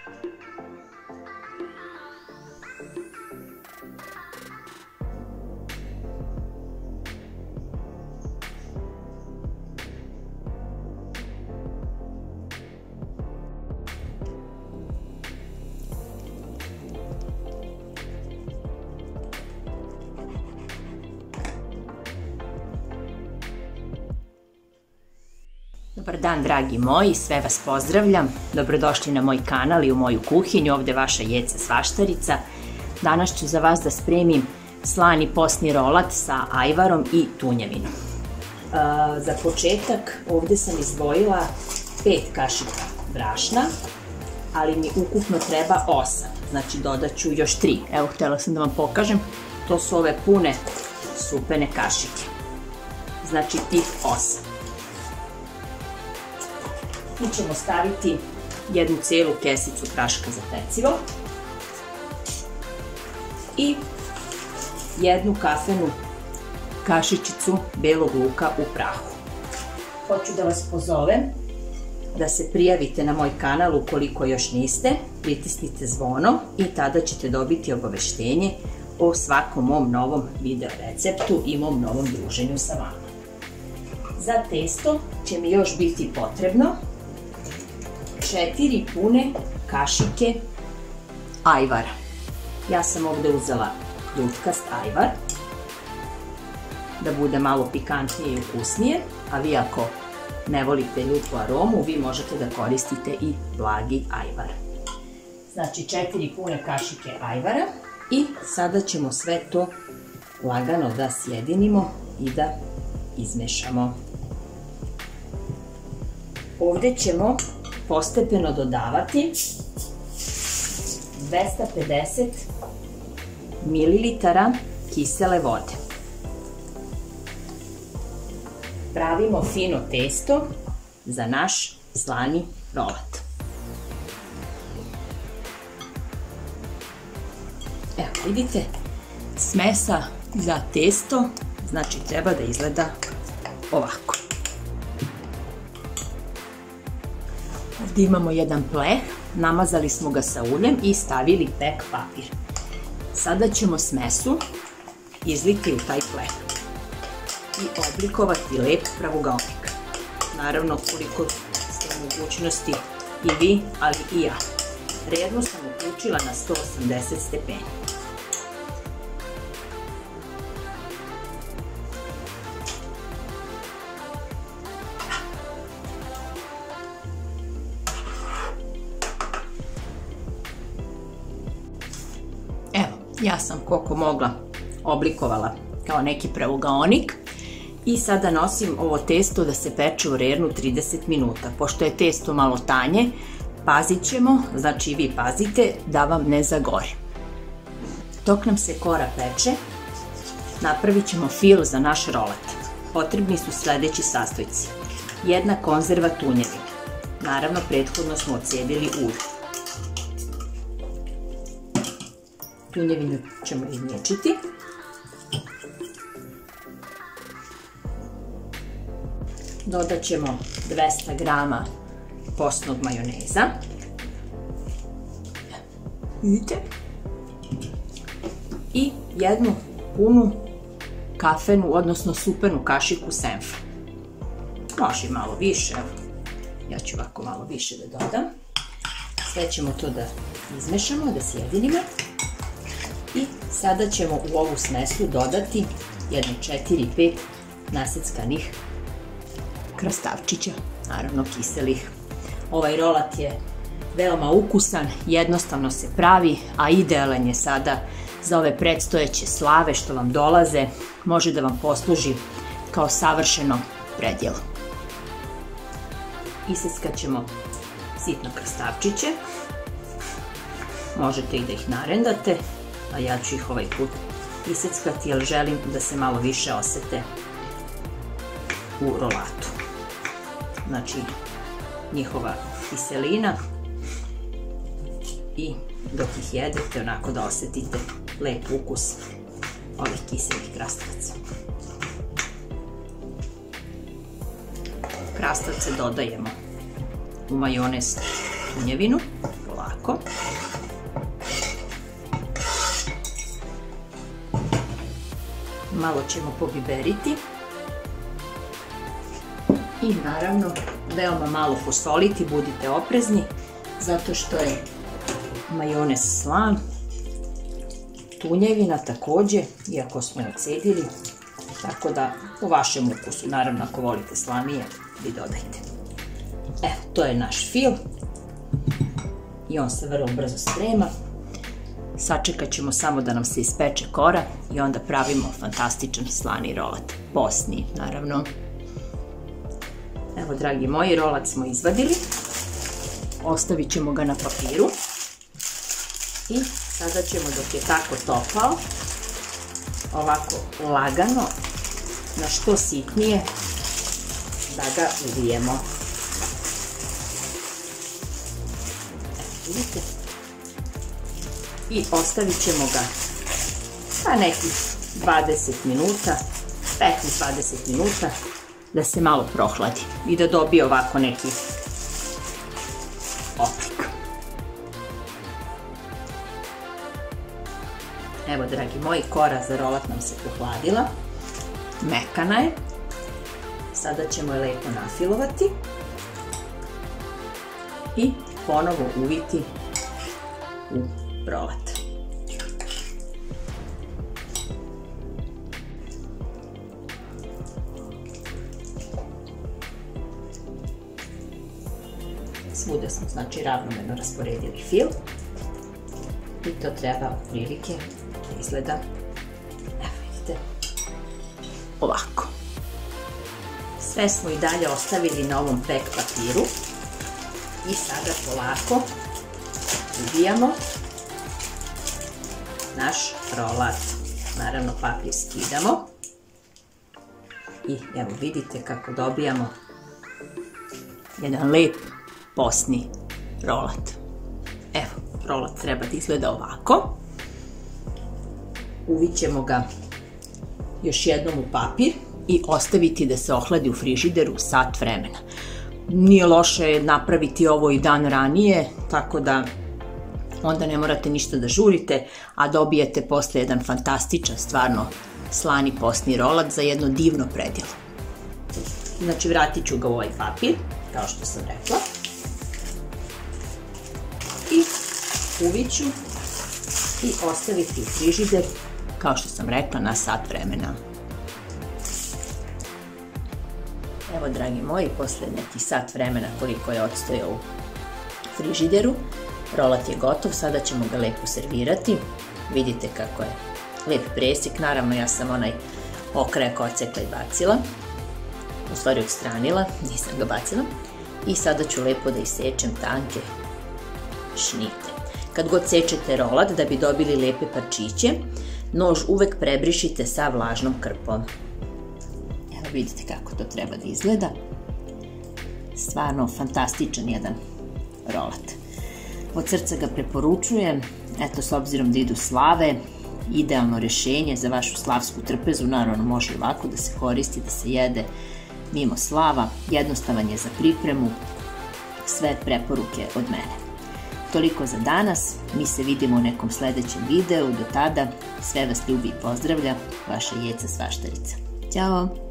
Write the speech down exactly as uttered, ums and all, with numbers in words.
Dobar dan, dragi moji, sve vas pozdravljam. Dobrodošli na moj kanal i u moju kuhinju, ovde vaša Jeca Svaštarica. Danas ću za vas da spremim slani postni rolat sa ajvarom i tunjevinom. Za početak ovde sam izdvojila pet kašika brašna, ali mi ukupno treba osam, znači dodat ću još tri. Evo, htjela sam da vam pokažem, to su ove pune supene kašike, znači tih osam. Tu ćemo staviti jednu celu kesicu praška za pecivo i jednu kafenu kašičicu belog luka u prahu. Hoću da vas pozovem da se prijavite na moj kanal ukoliko još niste, pritisnite zvono i tada ćete dobiti obaveštenje o svakom mom novom video receptu i mom novom druženju sa vama. Za testo će mi još biti potrebno četiri pune kašike ajvara. Ja sam ovde uzela ljutkast ajvar, da bude malo pikantnije i ukusnije, a vi ako ne volite ljutku aromu, vi možete da koristite i blagi ajvar. Znači četiri pune kašike ajvara i sada ćemo sve to lagano da sjedinimo i da izmešamo. Ovde ćemo postepeno dodavati dvesta pedeset mililitara kisele vode. Pravimo fino testo za naš slani rolat. Evo vidite, smesa za testo, znači treba da izgleda ovako. Ovdje imamo jedan pleh, namazali smo ga sa uljem i stavili pek papir. Sada ćemo smesu izliti u taj pleh i oblikovati lep pravougaonik. Naravno, koliko ste u mogućnosti i vi, ali i ja. Redno sam uključila na sto osamdeset stepeni. Ja sam koliko mogla oblikovala kao neki pravougaonik i sada nosim ovo testo da se peče u rernu trideset minuta. Pošto je testo malo tanje, pazit ćemo, znači i vi pazite da vam ne zagori. Dok nam se kora peče, napravit ćemo fil za naš rolat. Potrebni su sledeći sastojci. Jedna konzerva tunjevine. Naravno, prethodno smo odcedili ulje. Tunjevinu ćemo izmječiti. Dodat ćemo dvesta grama postnog majoneza. Vidite? I jednu punu kafenu, odnosno supenu kašiku senfa. Može i malo više, ja ću ovako malo više da dodam. Sve ćemo to da izmešamo, da sjedinimo. I sada ćemo u ovu smesu dodati jedno četiri pet naseckanih krastavčića, naravno kiselih. Ovaj rolat je veoma ukusan, jednostavno se pravi, a idealan je sada za ove predstojeće slave što vam dolaze. Može da vam posluži kao savršeno predjelo. Iseckat ćemo sitno krastavčiće. Možete i da ih narendate, a ja ću ih ovaj put iseckati jer želim da se malo više osete u rolatu. Znači, njihova kiselina i dok ih jedete, onako da osetite lep ukus ovih kiselih krastavaca. Krastavce dodajemo u majonez tunjevinu, polako. ovako. Malo ćemo pobiberiti. I naravno, veoma malo posoliti, budite oprezni, zato što je majonez slan. Tunjevina također, iako smo je odcedili, tako da po vašem ukusu, naravno ako volite slanije, vi dodajte. Evo, to je naš fil i on se vrlo brzo sprema. Sačekat ćemo samo da nam se ispeče kora i onda pravimo fantastičan slani rolat. Posni, naravno. Evo, dragi moji, rolat smo izvadili. Ostavit ćemo ga na papiru. I sada ćemo, dok je tako topao, ovako lagano, na što sitnije, da ga uvijemo. Vidite? I ostavit ćemo ga pa nekih dvadeset minuta, petnaest do dvadeset minuta, da se malo prohladi i da dobije ovako neki oblik. Evo, dragi moji, kora za rolat nam se pohladila, mekana je. Sada ćemo je lepo nafilovati i ponovo uviti u rolat. Svuda smo, znači, ravnomerno rasporedili fil i to treba prilike da izgleda, evo vidite, ovako. Sve smo i dalje ostavili na ovom pek papiru i sada polako uvijamo naš rolat. Naravno, papir skidamo i evo vidite kako dobijamo jedan lep posni rolat. Evo, rolat treba da izgleda ovako. Uvićemo ga još jednom u papir i ostaviti da se ohladi u frižideru sat vremena. Nije loše napraviti ovo i dan ranije, tako da onda ne morate ništa da žurite, a dobijete posle jedan fantastičan, stvarno slani posni rolat za jedno divno predjelo. Znači, vratit ću ga u ovaj papir, kao što sam rekla. I uviću i ostaviti u frižider, kao što sam rekla, na sat vremena. Evo, dragi moji, posle nekih sat vremena koliko je odstojao u frižideru, rolat je gotov, sada ćemo ga lepo servirati. Vidite kako je lep presjek, naravno ja sam onaj okrajak odsekla i bacila, u stvari odstranila, nisam ga bacila. I sada ću lepo da isečem tanke šnite. Kad god sečete rolat, da bi dobili lepe parčiće, nož uvek prebrišite sa vlažnom krpom. Evo vidite kako to treba da izgleda. Stvarno fantastičan jedan rolat. Od srca ga preporučujem, eto, s obzirom da idu slave, idealno rešenje za vašu slavsku trpezu, naravno može ovako da se koristi, da se jede mimo slava, jednostavan je za pripremu, sve preporuke od mene. Toliko za danas, mi se vidimo u nekom sledećem videu, do tada sve vas ljubi i pozdravlja, vaša Jeca Svaštarica. Ćao!